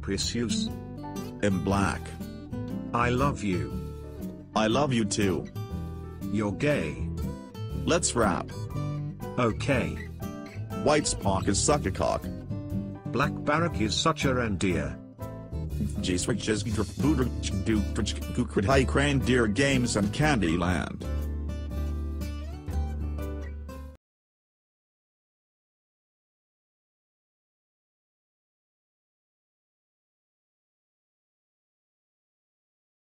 precious. I'm black. I love you. I love you too. You're gay. Let's rap. Okay. White Spock is suck a cock. Black Barak is such a reindeer. High Crane Deer Games and Candyland.